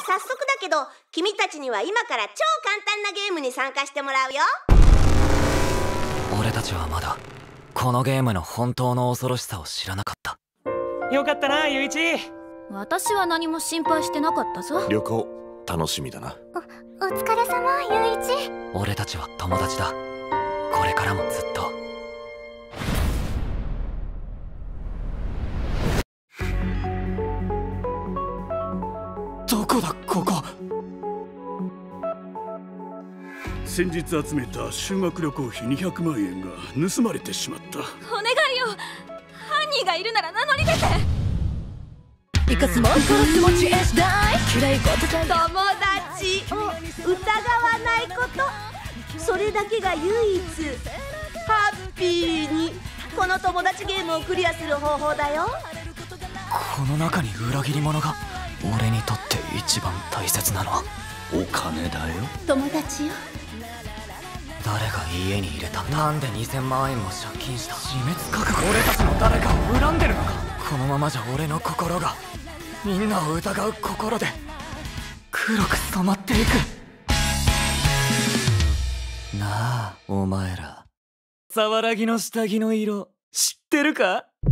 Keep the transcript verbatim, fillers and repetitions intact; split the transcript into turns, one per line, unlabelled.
早速だけど君たちには今から超簡単なゲームに参加してもらうよ。
俺たちはまだこのゲームの本当の恐ろしさを知らなかった。
よかったな、ゆういち。
私は何も心配してなかったぞ。
旅行楽しみだな。
お、お疲れ様、ゆういち。
俺たちは友達だ。これからもずっと。
どこだここ。
先日集めた修学旅行費にひゃくまんえんが盗まれてしまった。
お願いよ、犯人がいるなら名乗り出て。
生かすも殺すも知恵次第、嫌い事じゃ
友達を疑わないこと、それだけが唯一ハッピーにこの友達ゲームをクリアする方法だよ。
この中に裏切り者が。俺にとって一番大切なのは
お金だよ。
友達よ。
誰が家に入れたんだ。なんでにせんまんえんも借金した。自滅覚悟。俺たちの誰かを恨んでるのか。このままじゃ俺の心がみんなを疑う心で黒く染まっていく。なあお前ら、沢良木の下着の色知ってるか。